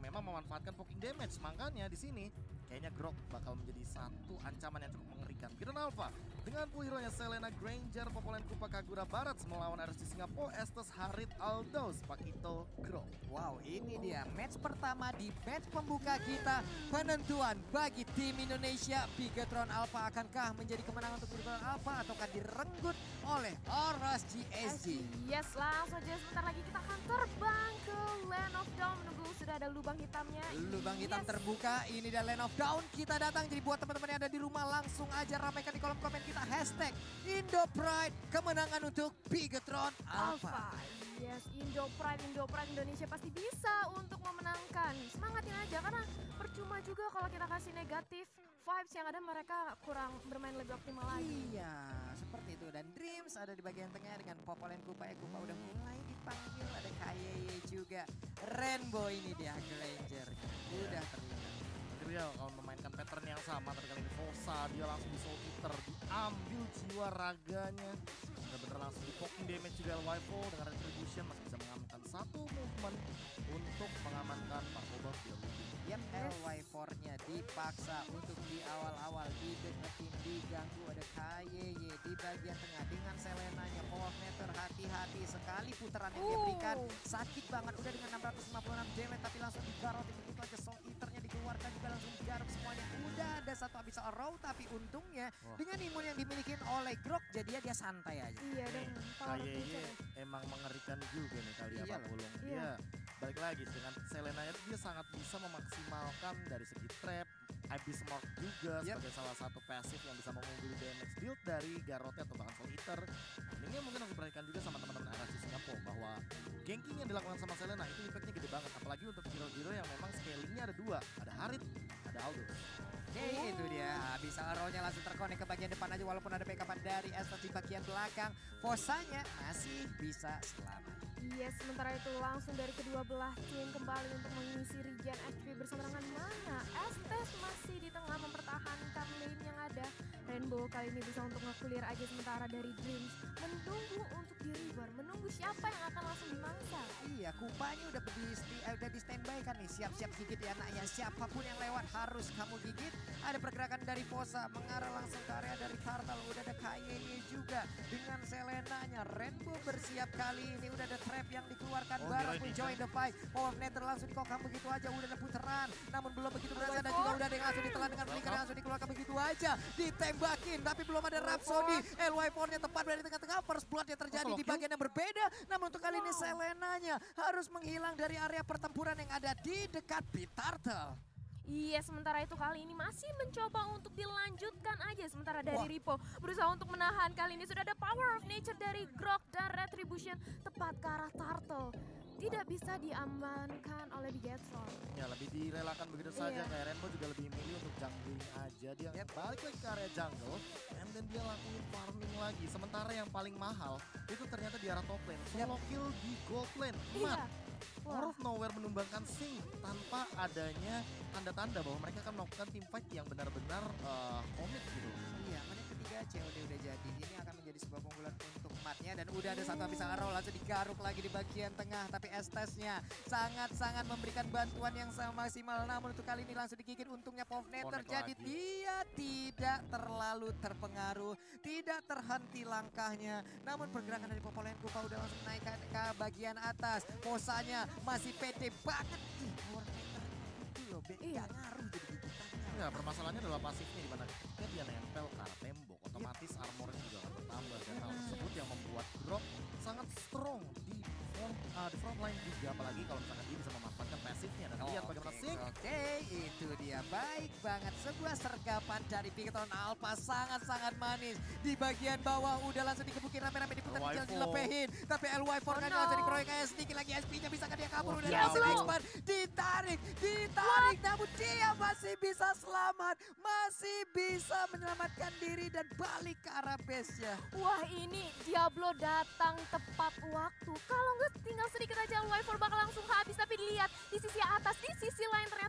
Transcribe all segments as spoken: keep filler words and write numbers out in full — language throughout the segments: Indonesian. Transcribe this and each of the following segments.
yang memang memanfaatkan poking damage. Makanya di sini kayaknya Grok bakal menjadi satu ancaman yang cukup mengerikan. Bidan Alpha dengan full hero-nya Selena Granger, Popolen Kupa Kagura Barat melawan R S G Singapura, Estes Harit Aldos, Pakito Grok. Wow, ini dia match pertama di match pembuka kita. Penentuan bagi tim Indonesia. Bigetron Alpha akankah menjadi kemenangan untuk Bigetron Alpha ataukah direnggut oleh R S G S G? Yes, langsung aja sebentar lagi kita akan terbang ke Land of Dawn. Menunggu sudah ada lubang hitamnya. Lubang hitam Yes. terbuka, ini dia Land of Dawn. Kita datang, jadi buat teman-teman yang ada di rumah langsung aja ramaikan di kolom komen kita hashtag Indo Pride. Kemenangan untuk Bigetron Alpha. Alpha. Yes, Indo Pride, Indo Pride Indonesia pasti bisa untuk memenangkan. Semangatin aja karena percuma juga kalau kita kasih negatif vibes yang ada mereka kurang bermain lebih optimal lagi. Iya, seperti itu. Dan Dreams ada di bagian tengah dengan Popolen Kupa. Ya, Kupa udah mulai dipanggil. Ada K Y Y juga. Rainbow ini dia Granger. Udah terlihat. Real kalau memainkan pattern yang sama tadi kali ini Fosa, dia langsung di Soul Eater, diambil jiwa raganya. Bener-bener langsung di poking damage juga L Y F O dengan Retribution masih bisa mengamankan satu movement untuk mengamankan Markoba Field. Yap, L Y four-nya dipaksa untuk di awal-awal dideketin, diganggu. Ada K Y Y di bagian tengah dengan Selenanya. Power meter hati-hati sekali putaran yang dia Uh. berikan. Sakit banget udah dengan enam ratus lima puluh enam damage tapi langsung digarot begitu aja. Soul Eater-nya dikeluarkan juga langsung digaruk semuanya. Udah ada satu Abyssal Arrow tapi untungnya Wah. dengan imun yang dimiliki oleh Grok jadinya dia santai aja. Iya, dan power K Y Y feature. emang mengerikan juga nih kali ya Iya Pak loh. Pulung. Iya. Dia balik lagi dengan Selena itu dia sangat bisa memaksimalkan dari segi trap, Abyss Mark juga Yep. sebagai salah satu passive yang bisa mengungguli damage build dari Garotnya atau bahkan Soul Eater. Ini mungkin harus diperhatikan juga sama teman-teman R S G Singapura bahwa ganking yang dilakukan sama Selena itu impactnya gede banget. Apalagi untuk hero-hero yang memang scalingnya ada dua, ada Harit, ada Aldous. Oke, itu dia. Abyssal Arrow-nya langsung terkonek ke bagian depan aja walaupun ada backupan dari Estes di bagian belakang. Fosanya masih bisa selamat. Yes, sementara itu langsung dari kedua belah tim kembali untuk mengisi regen H P bersama dengan Mana. Estes masih di tengah mempertahankan lane yang ada. Rainbow kali ini bisa untuk nge-clear aja sementara dari Dreams. Menunggu untuk di river, menunggu siapa yang akan langsung dimangsa. Iya, Kupanya udah di, eh, udah di standby kan nih. Siap-siap gigit ya anaknya. Siapapun yang lewat harus kamu gigit. Ada pergerakan dari Fosa mengarah langsung ke area dari Turtle. Udah ada K Y Y juga dengan Selenanya. Rainbow bersiap kali ini. Udah ada trap yang dikeluarkan. Oh, Barat Hero pun Edition. join the fight. Power Nether langsung dikokang begitu aja. Udah ada putaran. Namun belum begitu berasa. Dan juga udah ada yang langsung ditelan dengan flicker yang langsung dikeluarkan begitu aja. Ditembakin. Tapi belum ada Rhapsody. L Y four-nya tepat dari tengah-tengah. First blood yang terjadi Oh, di kalau bagian yang berbeda. Namun untuk kali ini Wow. Selenanya harus menghilang dari area pertempuran yang ada di dekat Pit Turtle. Iya, sementara itu kali ini masih mencoba untuk dilanjutkan aja. Sementara dari Wah. Ripo berusaha untuk menahan. Kali ini sudah ada power of nature dari Grok dan Retribution tepat ke arah Turtle. Tidak bisa diamankan oleh Bigetron. Ya lebih direlakan begitu saja. Iya. Kayak Rainbow juga lebih milih untuk jungling aja. Dia Yep. balik lagi ke area jungle. And then dia lakuin farming lagi. Sementara yang paling mahal itu ternyata di arah top lane. Solo kill di gold lane. Iya. Mat. Out of nowhere menumbangkan Sing tanpa adanya tanda-tanda bahwa mereka akan melakukan team fight yang benar-benar uh, komit gitu. Iya, menit ketiga C O D udah jadi. Ini akan menjadi sebuah keunggulan untuk matnya. Dan udah ada satu Abyssal Arrow langsung digaruk lagi di bagian tengah. Tapi Estesnya sangat-sangat memberikan bantuan yang sama maksimal. Namun untuk kali ini langsung digigit. Untungnya Pov Nether. Connect Jadi lagi. dia tidak terlalu terpengaruh. Tidak terhenti langkahnya. Namun pergerakan dari Popolen Kupa udah langsung naik ke, ke bagian atas. Posanya masih pede banget. Ih, Power Nether itu loh. Be, Iya. nggak ngaruh jadi gigitannya. Ya permasalahannya adalah pasifnya di mana ketika dia nempel ke arah tembok, otomatis armornya juga akan bertambah dan hal tersebut yang membuat Grok sangat strong di front, uh, di front line juga, apalagi kalau misalkan dia bisa memanfaatkan pasifnya dan lihat bagaimana Oke, Sing. Oke, itu dia baik banget. Sebuah sergapan dari Bigetron Alpha sangat-sangat manis. Di bagian bawah udah langsung dikebukin rame-rame diputar L Y kecil four. dilepehin. Tapi L Y four Oh, kan no. langsung dikeroyok kayak sedikit lagi S P-nya bisa kan dia kabur. Oh, Udah diablo. langsung expand. Ditarik, ditarik. Namun dia masih bisa selamat. Masih bisa menyelamatkan diri dan balik ke arah base-nya. Wah, ini Diablo datang tepat waktu. Kalau nggak tinggal sedikit aja L Y four bakal langsung habis. Tapi dilihat di sisi atas, di sisi lain ternyata Grok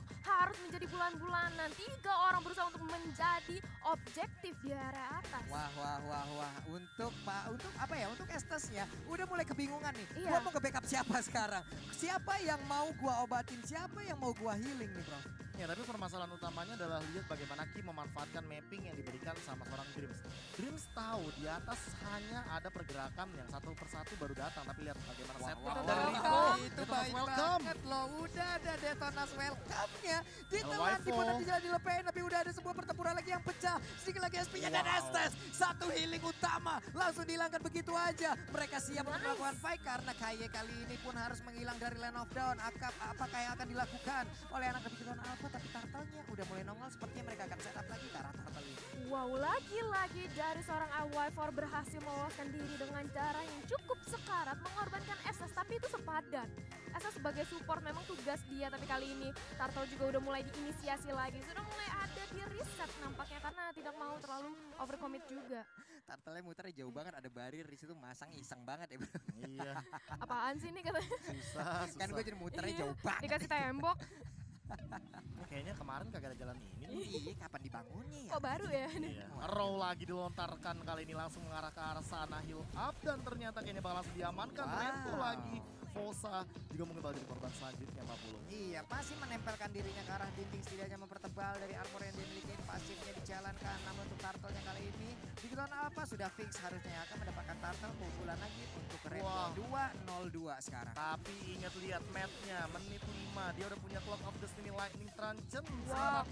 tembok harus menjadi bulan-bulanan. Tiga orang berusaha untuk menjadi objektif di area atas. Wah, wah, wah, wah. Untuk Pak, untuk apa ya? Untuk Estesnya udah mulai kebingungan nih. Iya. Gua mau ke backup siapa sekarang? Siapa yang mau gua obatin? Siapa yang mau gua healing nih, Bro? Ya, tapi permasalahan utamanya adalah lihat bagaimana Kim memanfaatkan mapping yang diberikan sama seorang Dreams. Dreams tahu di atas hanya ada pergerakan yang satu persatu baru datang, tapi lihat bagaimana Wah, setup wah, dari wah, Rico. wah. itu Detonas baik welcome. banget loh. Udah ada Detonas welcome-nya. Ditelan Waifu. di mana tidak dilepain, tapi udah ada sebuah pertempuran lagi yang pecah. Sedikit lagi S P-nya dan Wow. Estes. Satu healing utama langsung dihilangkan begitu aja. Mereka siap untuk Nice. melakukan fight karena K Y kali ini pun harus menghilang dari Land of Dawn. Akap, apakah yang akan dilakukan oleh anak Begitu Alpha, tapi Turtle-nya udah mulai nongol. Sepertinya mereka akan setup lagi ke arah Turtle ini. Wow, lagi-lagi dari seorang Alwifor berhasil meloloskan diri dengan cara yang cukup sekarat mengorbankan S S, tapi itu sepadan. S S sebagai support memang tugas dia, tapi kali ini Turtle juga udah mulai diinisiasi lagi. Sudah mulai ada di reset nampaknya karena tidak mau terlalu overcommit juga. Turtle-nya muternya jauh banget, ada barir di situ, masang iseng banget ya bro. Iya, Apaan sih ini katanya? susah, susah. Kan gue jadi muternya Iya, jauh banget. dikasih tembok. Ini kayaknya kemarin kagak ada jalan ini. nih. Iya, kapan dibangunnya ya? Kok baru ya? Iya. Row lagi dilontarkan kali ini langsung mengarah ke arah sana, heal up dan ternyata kayaknya bakal langsung diamankan. Wow. Repo lagi, Fosa juga mungkin bakal jadi korban selanjutnya Pak Puluh. Iya, masih menempelkan dirinya ke arah dinding, setidaknya mempertebal dari armor yang dimiliki. Pasifnya dijalankan, namun untuk Turtle-nya kali ini Bigiton Alpha sudah fix harusnya akan mendapatkan Turtle pukulan lagi untuk Repo. Wow. dua nol dua sekarang. Tapi ingat lihat match-nya, menit lima dia udah punya Clock of Destiny Lightning Truncheon. Wow.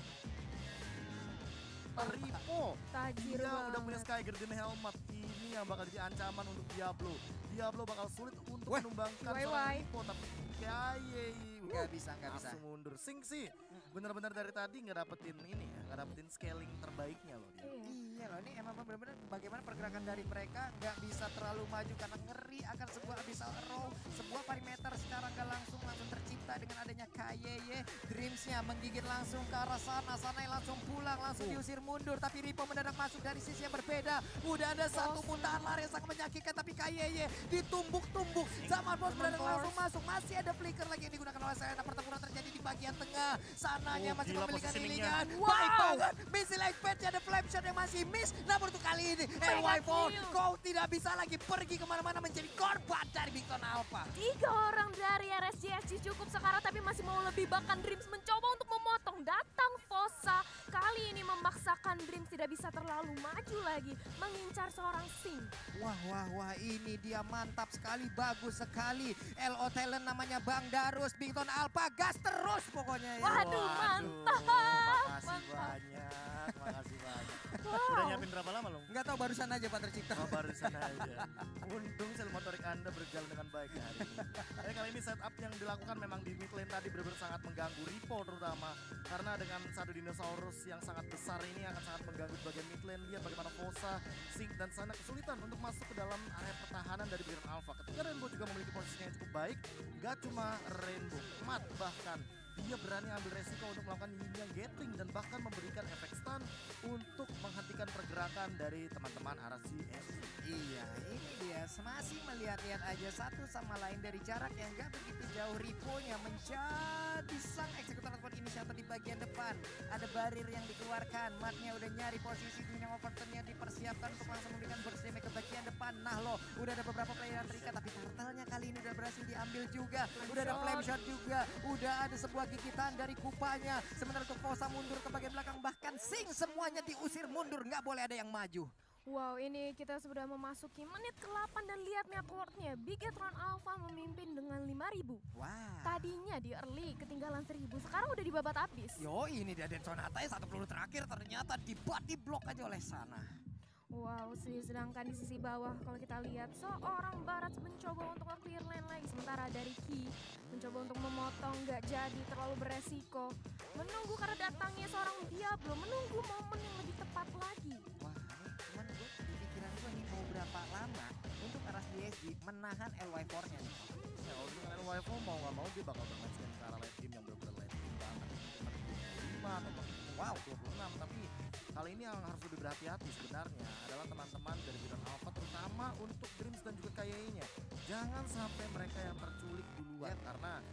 Ripo, Tajir dia udah banget. punya Sky Guardian Helmet. Ini yang bakal jadi ancaman untuk Diablo. Diablo bakal sulit untuk Weh, menumbangkan wai, seorang wai. Ripo, tapi Kaye Nggak bisa, nggak bisa. langsung mundur. Sing sih, bener-bener dari tadi nggak dapetin ini ya, nggak dapetin scaling terbaiknya loh dia. Iya. Iya loh, ini emang benar-benar bagaimana pergerakan dari mereka nggak bisa terlalu maju karena ngeri akan sebuah abyssal row, sebuah perimeter secara nggak langsung langsung tercipta dengan adanya K Y Y. Dreams-nya menggigit langsung ke arah sana, sana yang langsung pulang, langsung Uh. diusir mundur, tapi Ripo mendadak masuk dari sisi yang berbeda. Udah ada satu muntahan lari yang sangat menyakitkan, tapi K Y Y ditumbuk-tumbuk. Zaman Bos mendadak langsung masuk, masih ada flicker lagi yang digunakan oleh Serena. Pertempuran terjadi di bagian tengah, sananya Oh, masih gila memiliki positioningnya. healingan. Wow. Baik banget, missile expert ada flame shot yang masih miss. Namun untuk kali ini, L Y four, kill. kau tidak bisa lagi pergi kemana-mana menjadi korban dari Bigiton Alpha. Tiga orang dari R S J S G cukup sekarat tapi masih mau lebih, bahkan Dreams mencoba untuk memotong. Datang Fosa, kali ini memaksakan Dreams tidak bisa terlalu maju lagi mengincar seorang Sing. Wah, wah, wah, ini dia mantap sekali, bagus sekali. L O talent namanya Bang Darus, Bigiton Alpha, gas terus pokoknya ya. Waduh, mantap. Makasih Mantap. banyak, makasih banyak. Wow. Udah nyiapin berapa lama lo? Nggak tahu barusan aja Pak tercipta. Oh, barusan aja. Untung sel motorik Anda berjalan dengan baik ya hari ini. Tapi kali ini setup yang dilakukan memang di mid lane tadi benar-benar sangat mengganggu Ripo terutama. Karena dengan satu dinosaurus yang sangat besar ini akan sangat mengganggu di bagian mid lane. Lihat bagaimana Fosa, Sink dan sana kesulitan untuk masuk ke dalam area pertahanan dari Bigiton Alpha. Ketika Rainbow juga memiliki posisinya yang cukup baik, gak cuma Rainbow, Mat bahkan dia berani ambil resiko untuk melakukan Yin Gatling dan bahkan memberikan efek stun untuk menghentikan pergerakan dari teman-teman R S G S. Iya, ini dia masih melihat-lihat aja satu sama lain dari jarak yang gak begitu jauh. Riponya menjadi sang eksekutor ataupun inisiator di bagian depan. Ada barir yang dikeluarkan, Matnya udah nyari posisi dunia overturn yang dipersiapkan untuk langsung memberikan burst damage ke bagian depan. Nah loh, udah ada beberapa player yang terikat, tapi Turtle-nya kali ini udah berhasil diambil juga. Udah ada flame shot juga, udah ada sebuah gigitan dari kupanya. Sementara untuk Fosa mundur ke bagian belakang, bahkan Sing semuanya diusir mundur, nggak boleh ada yang maju. Wow, ini kita sudah memasuki menit ke delapan dan lihat map board-nya. Bigetron Alpha memimpin dengan lima ribu. Wah. Tadinya di early ketinggalan seribu, sekarang udah dibabat habis. Yo, ini dia Dan Sonata ya, satu peluru terakhir ternyata di body block aja oleh sana. Wow, sih, sedangkan di sisi bawah kalau kita lihat seorang Barat mencoba untuk nge-clear lane lagi. Sementara dari Ki mencoba untuk memotong, nggak jadi, terlalu beresiko. Menunggu karena datangnya seorang Diablo, menunggu momen yang lebih tepat lagi. Wah, ini cuman gue di pikiran gue nih mau berapa lama untuk R S G S G menahan L Y four-nya nih. Ya, kalau dengan L Y four mau nggak mau dia bakal bermain ke arah late game yang benar-benar late game banget. lima atau bahkan wow dua puluh enam, tapi kali ini yang harus lebih berhati-hati sebenarnya adalah teman-teman dari Bigiton Alpha, terutama untuk Dreams dan juga K Y Y-nya. Jangan sampai mereka yang terculik duluan, karena ini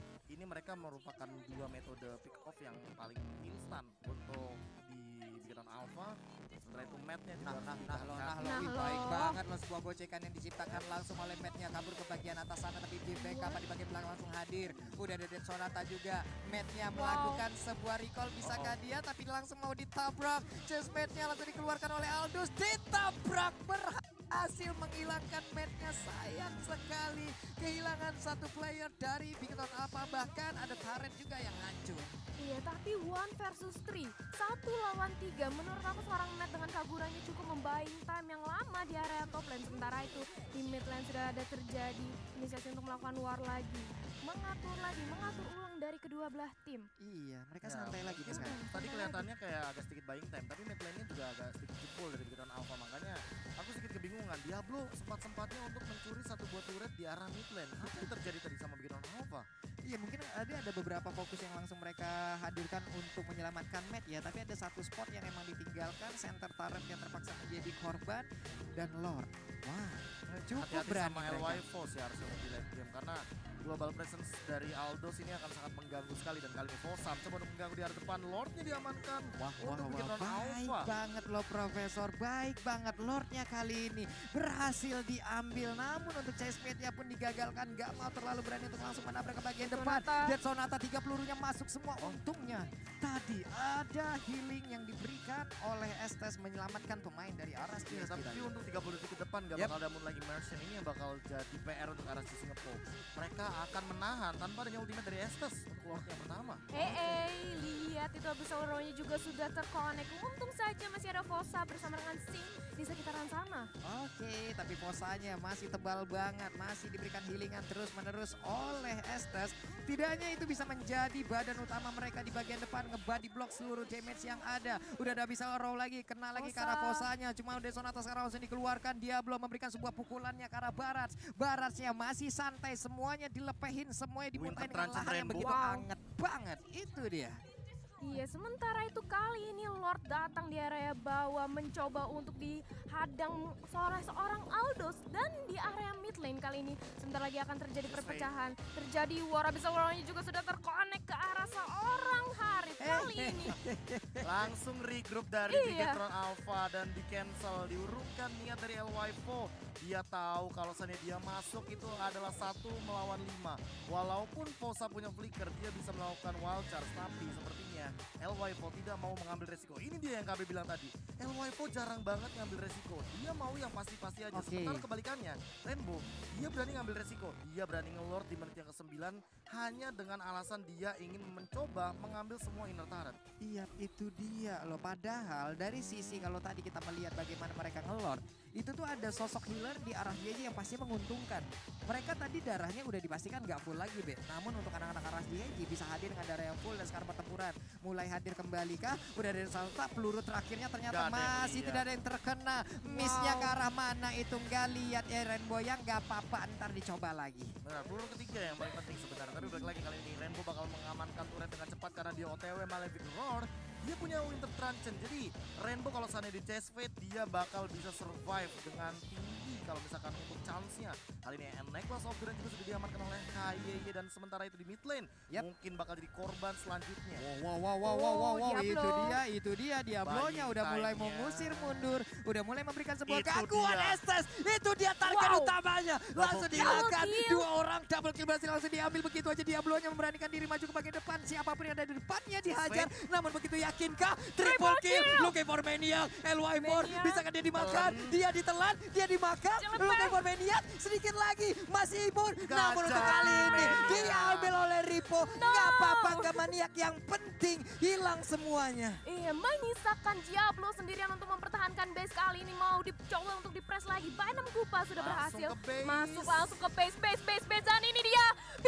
ini mereka merupakan dua metode pick off yang paling instan untuk di Bikinan Alpha. Setelah itu matnya juga Nah, nah, nah, lo, nah, lo, Nah, wih, lo. baik banget lo, sebuah gocekan yang diciptakan langsung oleh Matt-nya, kabur ke bagian atas sana, tapi di backup di bagian belakang langsung hadir. Udah ada Dead Sonata juga, Matt-nya Wow. melakukan sebuah recall, bisakah Oh, oh. dia, tapi langsung mau ditabrak. Chase Matt-nya langsung dikeluarkan oleh Aldous, ditabrak, berhasil menghilangkan Matt-nya. Sayang sekali, kehilangan satu player dari Bikinan Alpha, bahkan ada turret juga yang hancur. Iya, tapi one versus three, satu lawan tiga. Menurut aku seorang Matt dengan kaburannya cukup membaying time yang lama di area top lane. Sementara itu di mid lane sudah ada terjadi inisiasi untuk melakukan war lagi. Mengatur lagi, mengatur ulang dari kedua belah tim. Iya, mereka Ya, santai lagi nih mungkin sekarang. tadi kelihatannya kayak agak sedikit buying time, tapi mid lane-nya juga agak sedikit jebol dari Bikinan Alpha. Makanya aku sedikit kebingungan. Diablo sempat-sempatnya untuk mencuri satu buah turret di arah mid lane. Apa yang terjadi tadi sama Bikinan Alpha? Iya, mungkin ada ada beberapa fokus yang langsung mereka hadirkan untuk menyelamatkan Matt ya, tapi ada satu spot yang emang ditinggalkan, center turret yang terpaksa menjadi korban, dan Lord. Wah, cukup Hati-hati berani sama mereka. L Y F O sih harusnya untuk di late game, karena global presence dari Aldous ini akan sangat mengganggu sekali. Dan kali ini Fosa coba untuk mengganggu di arah depan, Lordnya diamankan. Wah, wah, untuk wah, Bikinan baik Alpha. banget loh Profesor, baik banget. Lordnya kali ini berhasil diambil, namun untuk chase Matt-nya pun digagalkan, gak mau terlalu berani untuk langsung menabrak ke bagian depan. Sonata. Dead Sonata tiga pelurunya masuk semua, untungnya tadi ada healing yang diberikan oleh Estes menyelamatkan pemain dari arah Iya, tapi tadi. untuk tiga puluh detik ke depan gak Yep. bakal ada Moonlight Immersion. Ini yang bakal jadi P R untuk arah si Singapore. Mereka akan menahan tanpa adanya ultimate dari Estes untuk Lord yang pertama. Eh, eh, lihat itu Abyssal-Row-nya juga sudah terkonek. Untung saja masih ada Fosa bersama dengan Sing di sekitaran sana. Oke, tapi posanya masih tebal banget, masih diberikan healingan terus-menerus oleh Estes. Tidaknya itu bisa menjadi badan utama mereka di bagian depan, ngebody block seluruh damage yang ada. Udah ada bisa row lagi, kena lagi ke arah Fosa. Fosanya. Cuma udah Sonata sekarang langsung dikeluarkan, Diablo memberikan sebuah pukulannya ke arah Barats. Baratsnya masih santai, semuanya dilepehin, semuanya dimuntahin dengan Winter lahan yang Rainbow. begitu Wow. anget banget. Itu dia. Iya, sementara itu kali ini Lord datang di area bawah mencoba untuk dihadang oleh seorang Aldous, dan di area mid lane kali ini sebentar lagi akan terjadi perpecahan. Terjadi war, Abyssal-Row-nya juga sudah terkonek ke arah seorang Harith kali ini. Langsung regroup dari Iya. Bikinan Alpha dan di cancel, diurungkan niat dari L Y F O. Dia tahu kalau seandainya dia masuk itu adalah satu melawan lima. Walaupun Fosa punya flicker, dia bisa melakukan wild charge, tapi sepertinya L Y F O tidak mau mengambil resiko. Ini dia yang K B bilang tadi, L Y F O jarang banget ngambil resiko. Dia mau yang pasti-pasti aja. Oke. Sementara kebalikannya, Rainbow, dia berani ngambil resiko. Dia berani nge-lord di menit yang kesembilan hanya dengan alasan dia ingin mencoba mengambil semua inner turret. Iya, itu dia loh. Padahal dari sisi kalau tadi kita melihat bagaimana mereka ngelord, itu tuh ada sosok healer di arah J J yang pasti menguntungkan. Mereka tadi darahnya udah dipastikan gak full lagi, Be. Namun untuk anak-anak arah J J bisa hadir dengan darah yang full, dan sekarang pertempuran mulai hadir kembali kah? Udah ada salta, peluru terakhirnya ternyata Gak ada yang masih lihat. tidak ada yang terkena. Missnya Wow. ke arah mana itu nggak lihat ya, Rainbow yang gak apa-apa, ntar dicoba lagi. Benar, peluru ketiga yang paling penting sebenarnya. Tapi balik lagi kali ini Rainbow bakal mengamankan turret dengan cepat karena dia O T W Malefic Roar. Dia punya Winter Truncheon. Jadi Rainbow kalau seandainya di chase fate, dia bakal bisa survive dengan tinggi kalau misalkan untuk chance-nya. Kali ini Necklace of Duran juga sudah diamankan oleh K Y Y, dan sementara itu di mid lane Yap. mungkin bakal jadi korban selanjutnya. Wow, wow, wow, wow, wow, wow, wow. Oh, itu Diablo. dia, itu dia. Diablonya Buying udah mulai time-nya. mengusir mundur, udah mulai memberikan sebuah Itu gangguan dia. Estes. Itu dia target Wow. utamanya. Langsung Double dihilangkan. kill. Dua orang double kill berhasil langsung diambil begitu aja. Diablonya memberanikan diri maju ke bagian depan. Siapapun yang ada di depannya dihajar. Namun begitu yakinkah? Triple kill. Looking for Maniac. L Y four. Maniac. Bisakah dia dimakan? Telan. Dia ditelan. Dia dimakan. Jangan Looking pen. for Maniac. Sedikit lagi. Masih imun. Namun untuk Gajah. kali ini Maniac. diambil oleh Ripo. Gak apa-apa, gak Maniac, yang penting hilang semuanya. Iya, menyisakan Diablo sendirian untuk mempertahankan base. Kali ini mau dicoba untuk di-press lagi. Bynum Kupa sudah Langsung berhasil ke base. masuk langsung ke base, base, base, base. Dan ini dia